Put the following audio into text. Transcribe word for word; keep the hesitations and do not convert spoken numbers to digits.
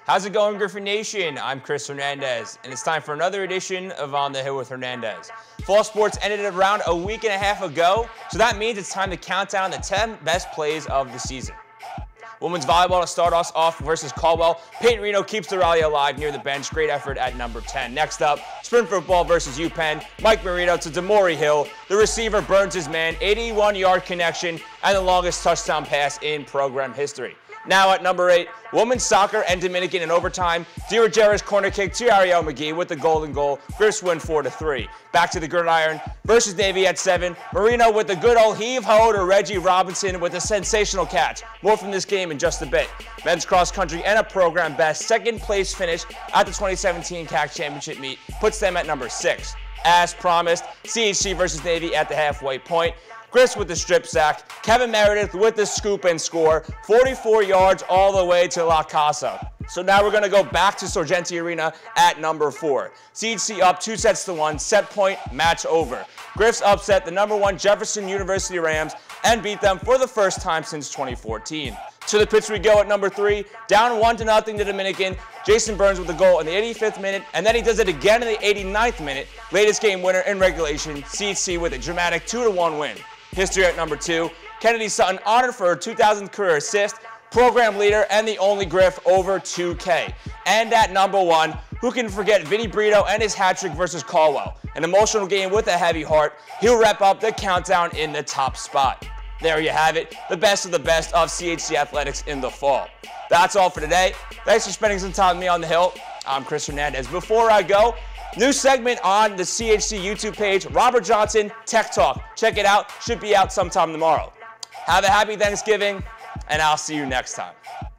How's it going, Griffin Nation? I'm Kristian Hernandez, and it's time for another edition of On the Hill with Hernandez. Fall sports ended around a week and a half ago, so that means it's time to count down the ten best plays of the season. Women's volleyball to start us off versus Caldwell. Peyton Reno keeps the rally alive near the bench. Great effort at number ten. Next up, sprint football versus UPenn. Mike Marino to Demori Hill. The receiver burns his man. eighty-one yard connection and the longest touchdown pass in program history. Now at number eight, women's soccer and Dominican in overtime. DiRogera's corner kick to Ariel McGee with the golden goal. Griffs win four to three. Back to the gridiron versus Navy at seven. Marino with the good old heave-ho to Reggie Robinson with a sensational catch. More from this game in just a bit. Men's cross country and a program best second place finish at the twenty seventeen C A C Championship meet puts them at number six. As promised, C H C versus Navy at the halfway point. Griffs with the strip sack, Kevin Meredith with the scoop and score, forty-four yards all the way to La Casa. So now we're going to go back to Sorgenti Arena at number four. C H C up two sets to one, set point, match over. Griffs upset the number one Jefferson University Rams and beat them for the first time since twenty fourteen. To the pitch we go at number three, down one to nothing to Dominican. Jason Burns with the goal in the eighty-fifth minute, and then he does it again in the eighty-ninth minute. Latest game winner in regulation, C H C with a dramatic two to one win. History at number two, Kennedy Sutton honored for her two thousandth career assist, program leader, and the only Griff over two K. And at number one, who can forget Vinny Brito and his hat trick versus Caldwell? An emotional game with a heavy heart. He'll wrap up the countdown in the top spot. There you have it, the best of the best of C H C athletics in the fall. That's all for today. Thanks for spending some time with me on the Hill. I'm Kristian Hernandez. Before I go, new segment on the C H C YouTube page, Robert Johnson Tech Talk. Check it out. Should be out sometime tomorrow. Have a happy Thanksgiving, and I'll see you next time.